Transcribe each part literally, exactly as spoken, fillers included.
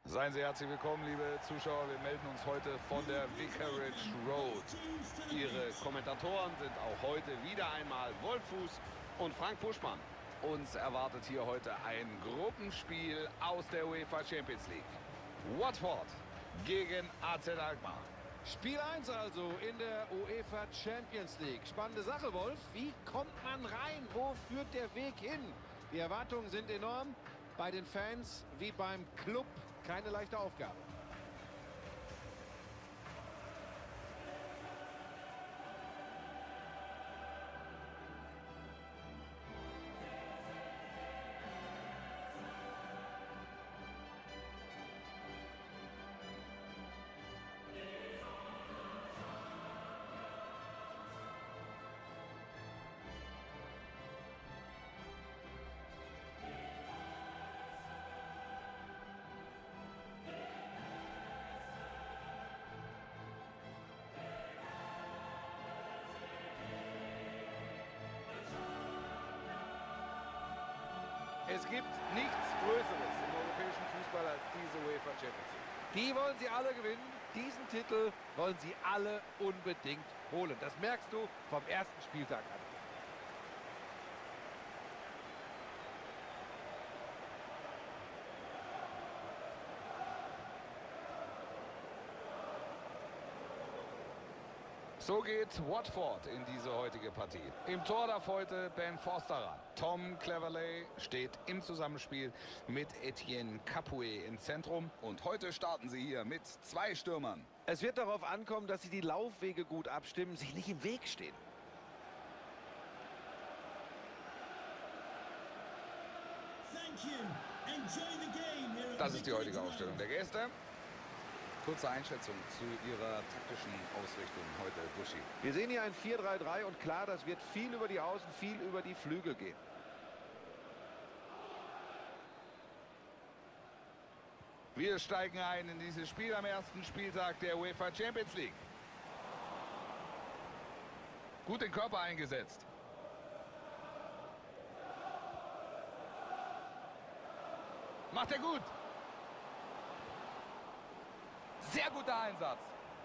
Seien Sie herzlich willkommen, liebe Zuschauer. Wir melden uns heute von der Vicarage Road. Ihre Kommentatoren sind auch heute wieder einmal Wolf Fuß und Frank Buschmann. Uns erwartet hier heute ein Gruppenspiel aus der UEFA Champions League. Watford gegen A Z Alkmaar. Spiel eins also in der UEFA Champions League. Spannende Sache, Wolf. Wie kommt man rein? Wo führt der Weg hin? Die Erwartungen sind enorm. Bei den Fans wie beim Club keine leichte Aufgabe. Es gibt nichts Größeres im europäischen Fußball als diese UEFA Champions League. Die wollen sie alle gewinnen. Diesen Titel wollen sie alle unbedingt holen. Das merkst du vom ersten Spieltag an. So geht Watford in diese heutige Partie. Im Tor darf heute Ben Foster ran. Tom Cleverley steht im Zusammenspiel mit Etienne Capoue im Zentrum. Und heute starten sie hier mit zwei Stürmern. Es wird darauf ankommen, dass sie die Laufwege gut abstimmen, sich nicht im Weg stehen. Das ist die heutige Aufstellung der Gäste. Kurze Einschätzung zu Ihrer taktischen Ausrichtung heute, Buschi. Wir sehen hier ein vier drei drei und klar, das wird viel über die Außen, viel über die Flügel gehen. Wir steigen ein in dieses Spiel am ersten Spieltag der UEFA Champions League. Gut den Körper eingesetzt. Macht er gut. Sehr guter Einsatz.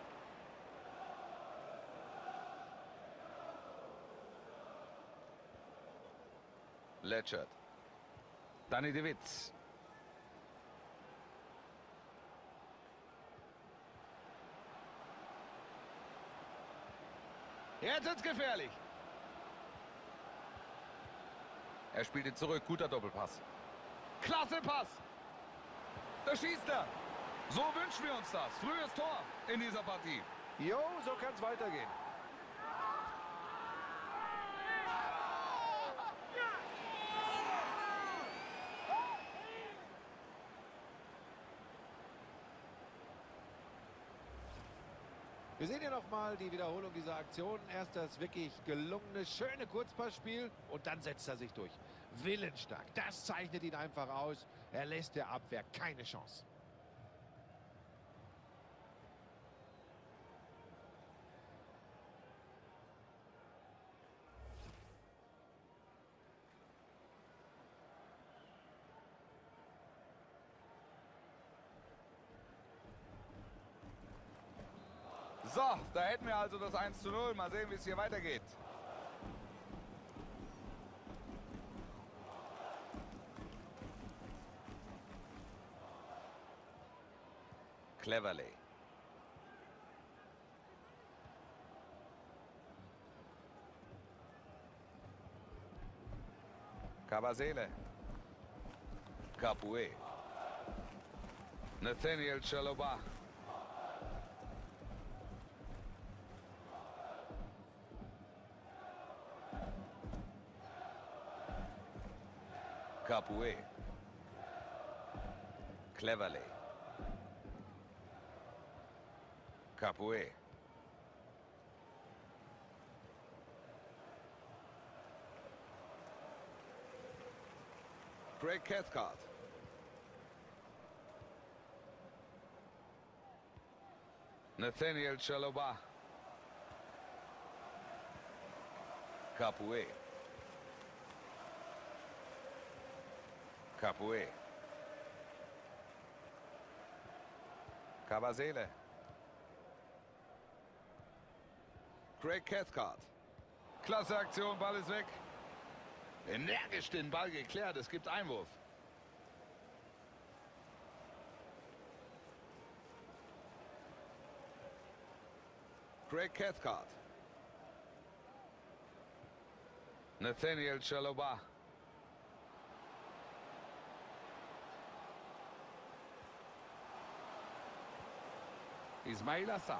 Letchert. Danny de Witt. Jetzt wird's gefährlich. Er spielt ihn zurück. Guter Doppelpass. Klasse Pass. Da schießt er. So wünschen wir uns das. Frühes Tor in dieser Partie. Jo, so kann es weitergehen. Wir sehen hier nochmal die Wiederholung dieser Aktion. Erst das wirklich gelungene, schöne Kurzpassspiel und dann setzt er sich durch. Willensstark, das zeichnet ihn einfach aus. Er lässt der Abwehr keine Chance. So, da hätten wir also das eins zu null. Mal sehen, wie es hier weitergeht. Cleverley. Kabasele. Capoue. Nathaniel Chalobah. Capoue. Cleverley. Capoue. Craig Cathcart. Nathaniel Chalobah. Capoue. Capoue. Kabasele. Craig Cathcart. Klasse Aktion, Ball ist weg. Energisch den Ball geklärt, es gibt Einwurf. Craig Cathcart. Nathaniel Chalobah. Ismail Assar.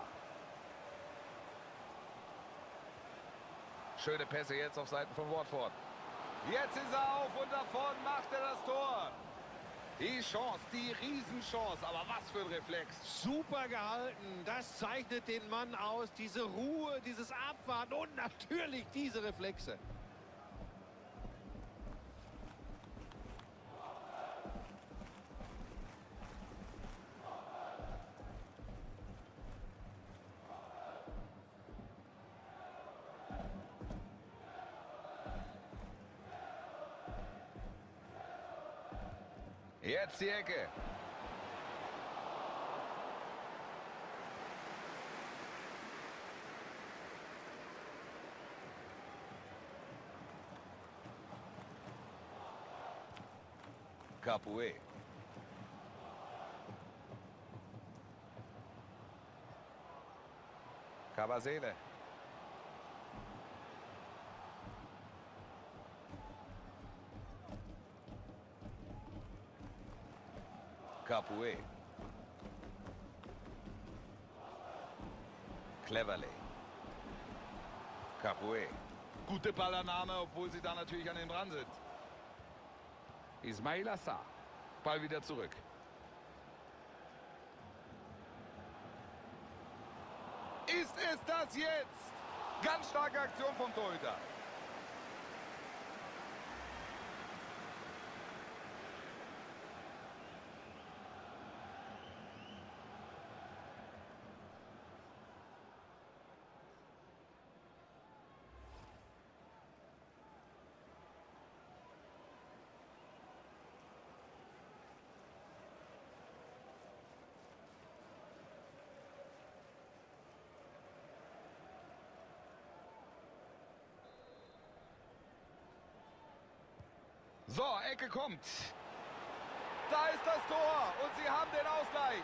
Schöne Pässe jetzt auf Seiten von Watford. Jetzt ist er auf und davon macht er das Tor. Die Chance, die Riesenchance, aber was für ein Reflex. Super gehalten, das zeichnet den Mann aus. Diese Ruhe, dieses Abwarten und natürlich diese Reflexe. Jetzt die Ecke. Capoue. Kabasele. Capoue. Cleverley. Capoue. Gute Ballannahme, obwohl sie da natürlich an den dran sind. Ismail Assar. Ball wieder zurück. Ist es das jetzt? Ganz starke Aktion vom Torhüter. So, Ecke kommt. Da ist das Tor und sie haben den Ausgleich.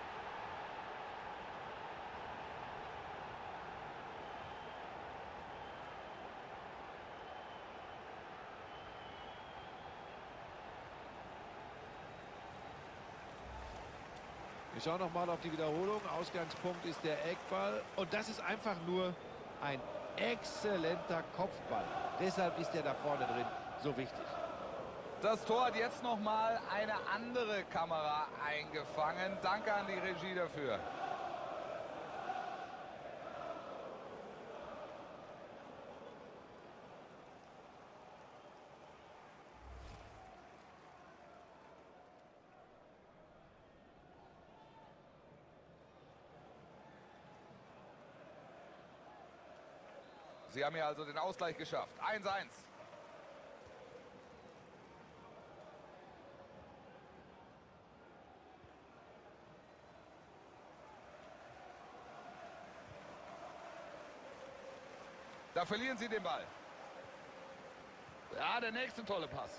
Wir schauen noch mal auf die Wiederholung. Ausgangspunkt ist der Eckball. Und das ist einfach nur ein exzellenter Kopfball. Deshalb ist er da vorne drin so wichtig. Das Tor hat jetzt noch mal eine andere Kamera eingefangen. Danke an die Regie dafür. Sie haben hier also den Ausgleich geschafft. eins eins. Da verlieren sie den Ball. Ja, der nächste tolle Pass.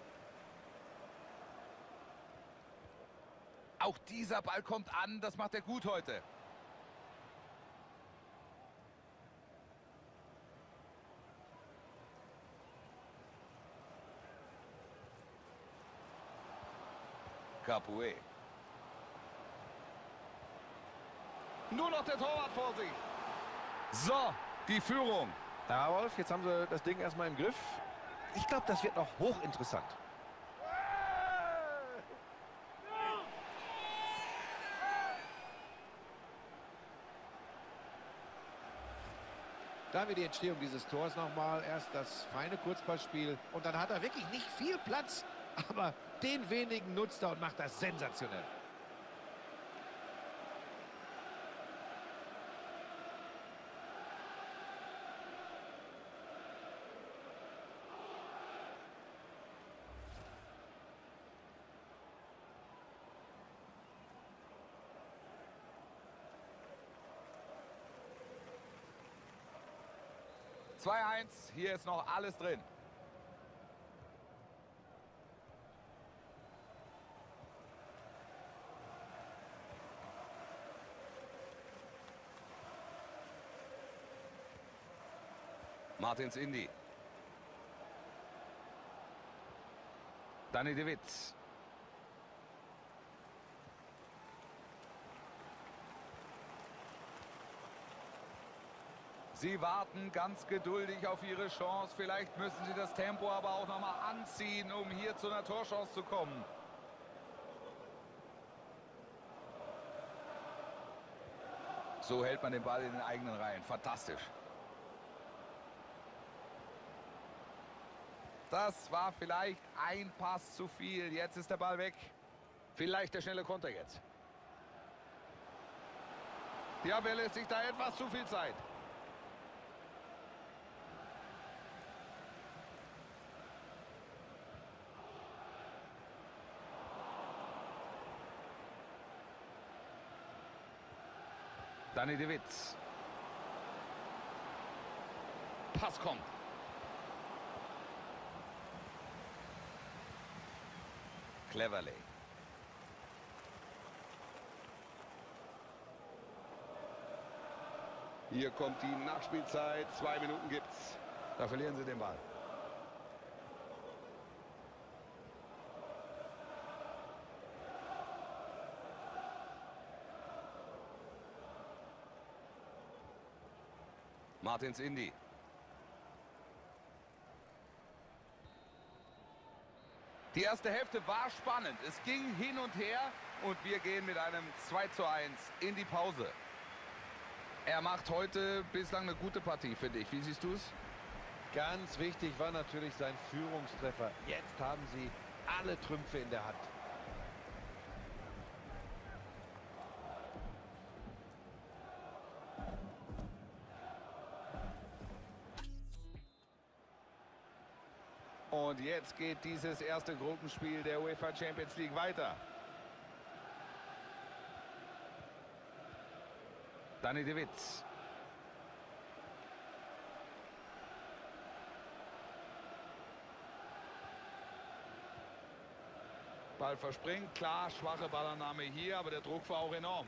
Auch dieser Ball kommt an, das macht er gut heute. Capoue. Nur noch der Torwart vor sich. So, die Führung. Ja, Wolf, jetzt haben sie das Ding erstmal im Griff. Ich glaube, das wird noch hochinteressant. Da haben wir die Entstehung dieses Tors nochmal. Erst das feine Kurzpassspiel und dann hat er wirklich nicht viel Platz, aber den wenigen nutzt er und macht das sensationell. zwei eins, hier ist noch alles drin. Martins Indy. Danny de Witt. Sie warten ganz geduldig auf ihre Chance. Vielleicht müssen sie das Tempo aber auch noch mal anziehen, um hier zu einer Torchance zu kommen. So hält man den Ball in den eigenen Reihen. Fantastisch. Das war vielleicht ein Pass zu viel. Jetzt ist der Ball weg. Vielleicht der schnelle Konter jetzt. Ja, wer lässt sich da etwas zu viel Zeit? Danny de Witt. Pass kommt. Cleverley. Hier kommt die Nachspielzeit. Zwei Minuten gibt's. Da verlieren sie den Ball. Martins Indy. Die erste Hälfte war spannend. Es ging hin und her und wir gehen mit einem zwei zu eins in die Pause. Er macht heute bislang eine gute Partie, finde ich. Wie siehst du es? Ganz wichtig war natürlich sein Führungstreffer. Jetzt haben sie alle Trümpfe in der Hand. Und jetzt geht dieses erste Gruppenspiel der UEFA Champions League weiter. Danny de Witt. Ball verspringt, klar, schwache Ballannahme hier, aber der Druck war auch enorm.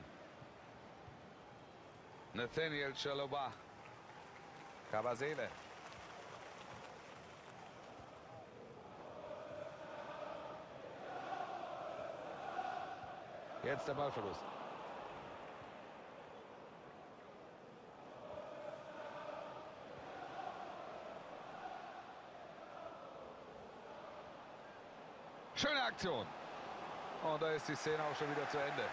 Nathaniel Chalobah. Kabasele. Jetzt der Ballverlust. Schöne Aktion. Und da ist die Szene auch schon wieder zu Ende.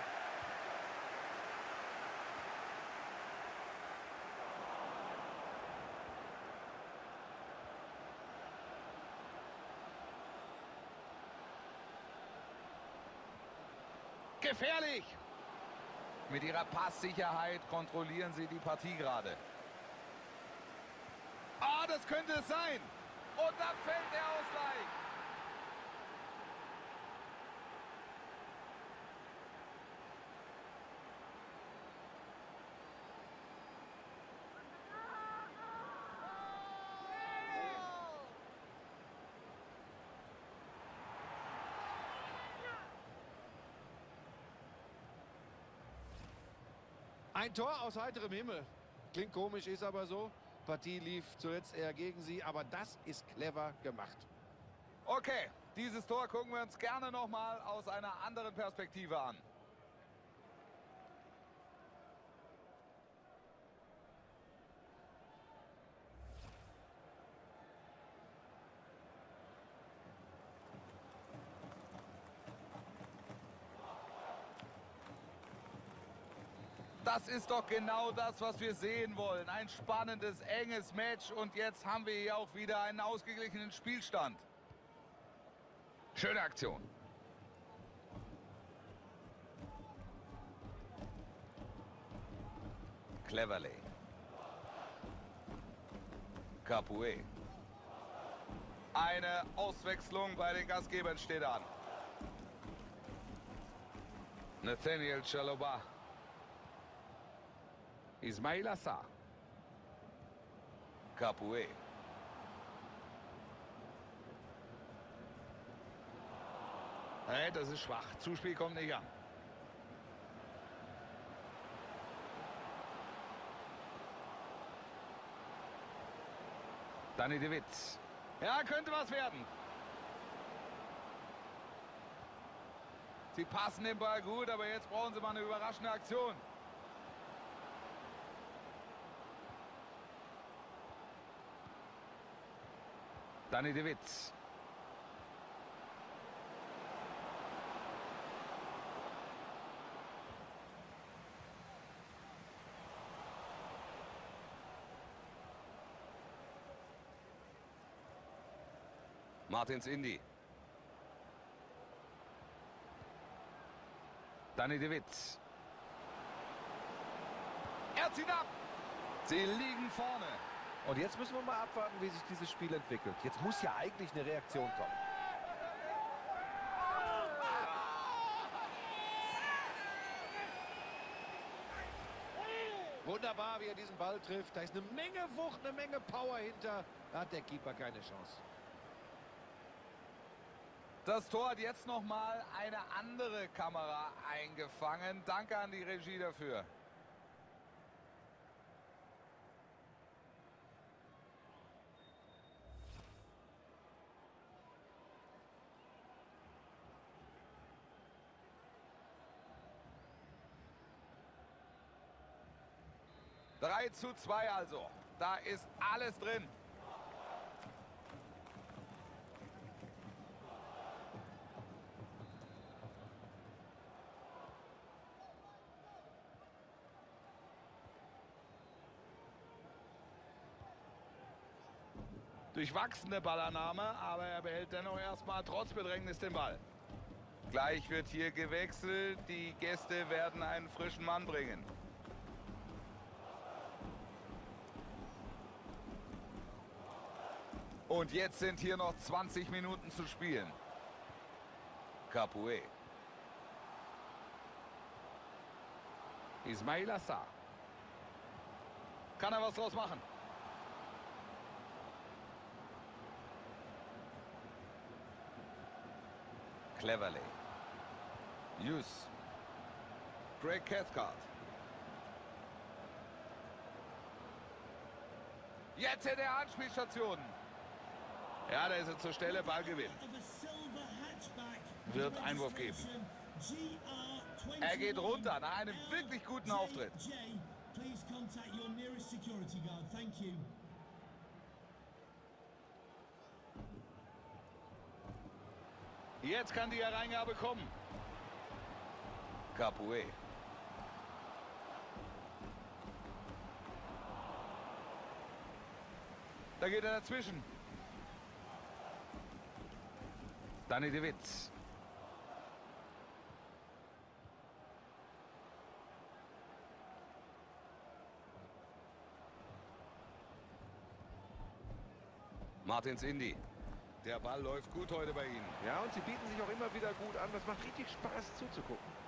Gefährlich! Mit ihrer Passsicherheit kontrollieren sie die Partie gerade. Ah, das könnte es sein. Und da fällt der Ausgleich. Ein Tor aus heiterem Himmel. Klingt komisch, ist aber so. Partie lief zuletzt eher gegen sie, aber das ist clever gemacht. Okay, dieses Tor gucken wir uns gerne noch mal aus einer anderen Perspektive an. Das ist doch genau das, was wir sehen wollen. Ein spannendes, enges Match und jetzt haben wir hier auch wieder einen ausgeglichenen Spielstand. Schöne Aktion. Cleverley. Capoue. Eine Auswechslung bei den Gastgebern steht an. Nathaniel Chalobah. Ismail Assar. Capoue. Hey, das ist schwach. Zuspiel kommt nicht an. Dani de Witt. Ja, könnte was werden. Sie passen den Ball gut, aber jetzt brauchen sie mal eine überraschende Aktion. Dani de Witt. Martins Indy. Dani de Witt. Er zieht ab. Sie liegen vorne. Und jetzt müssen wir mal abwarten, wie sich dieses Spiel entwickelt. Jetzt muss ja eigentlich eine Reaktion kommen. Wunderbar, wie er diesen Ball trifft. Da ist eine Menge Wucht, eine Menge Power hinter. Da hat der Keeper keine Chance. Das Tor hat jetzt noch mal eine andere Kamera eingefangen. Danke an die Regie dafür. drei zu zwei also. Da ist alles drin. Durchwachsene Ballannahme, aber er behält dennoch erstmal trotz Bedrängnis den Ball. Gleich wird hier gewechselt. Die Gäste werden einen frischen Mann bringen. Und jetzt sind hier noch zwanzig Minuten zu spielen. Capoue. Ismail Assar. Kann er was draus machen? Cleverly. Hughes. Greg Cathcart. Jetzt in der Anspielstation. Ja, da ist er zur Stelle, Ballgewinn. Wird Einwurf geben. Er geht runter nach einem wirklich guten Auftritt. Jetzt kann die Hereingabe kommen. Capoue. Da geht er dazwischen. Dani de Witt. Martins Indy. Der Ball läuft gut heute bei Ihnen. Ja, und sie bieten sich auch immer wieder gut an. Das macht richtig Spaß zuzugucken.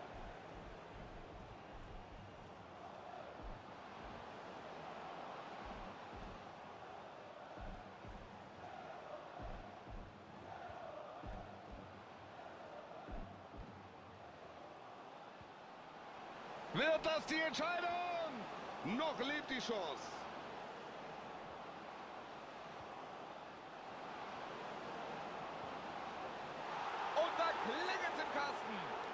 Wird das die Entscheidung? Noch lebt die Chance. Und da klingelt es im Kasten.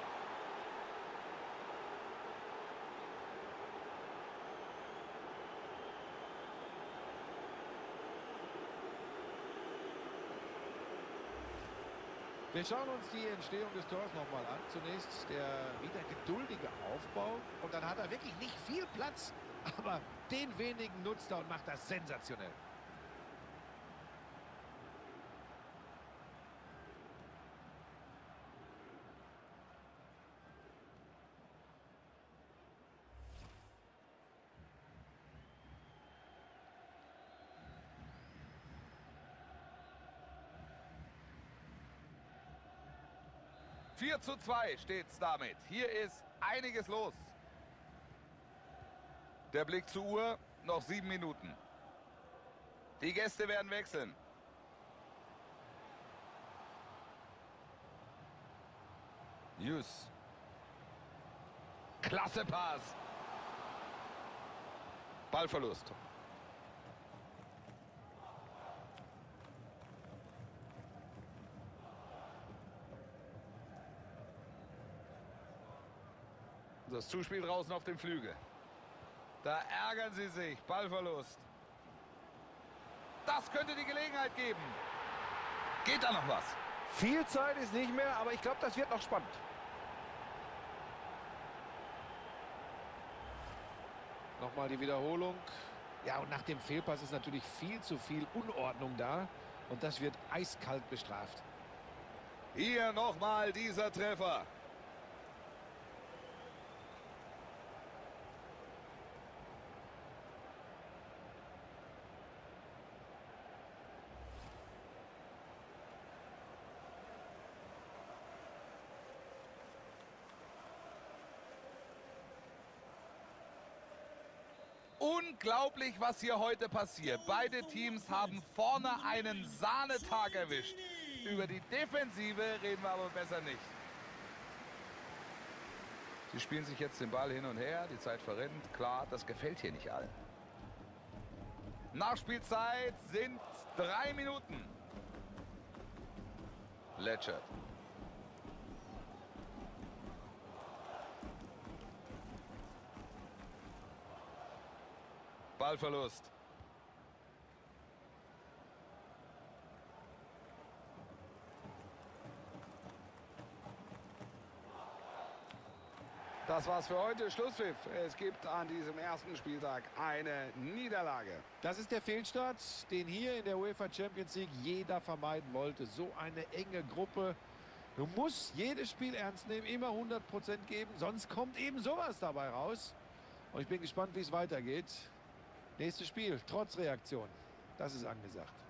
Wir schauen uns die Entstehung des Tors nochmal an. Zunächst der wieder geduldige Aufbau. Und dann hat er wirklich nicht viel Platz. Aber den wenigen nutzt er und macht das sensationell. vier zu zwei steht's damit. Hier ist einiges los. Der Blick zur Uhr, noch sieben Minuten. Die Gäste werden wechseln. Jus. Klasse Pass. Ballverlust. Das Zuspiel draußen auf dem Flügel. Da ärgern sie sich. Ballverlust. Das könnte die Gelegenheit geben. Geht da noch was? Viel Zeit ist nicht mehr, aber ich glaube, das wird noch spannend. Nochmal die Wiederholung. Ja, und nach dem Fehlpass ist natürlich viel zu viel Unordnung da. Und das wird eiskalt bestraft. Hier nochmal dieser Treffer. Unglaublich, was hier heute passiert. Beide Teams haben vorne einen Sahnetag erwischt. Über die Defensive reden wir aber besser nicht. Sie spielen sich jetzt den Ball hin und her. Die Zeit verrinnt. Klar, das gefällt hier nicht allen. Nachspielzeit sind drei Minuten. Letchert. Ballverlust. Das war's für heute. Schlusspfiff. Es gibt an diesem ersten Spieltag eine Niederlage. Das ist der Fehlstart, den hier in der UEFA Champions League jeder vermeiden wollte. So eine enge Gruppe. Du musst jedes Spiel ernst nehmen, immer hundert Prozent geben, sonst kommt eben sowas dabei raus. Und ich bin gespannt, wie es weitergeht. Nächstes Spiel, trotz Reaktion. Das ist angesagt.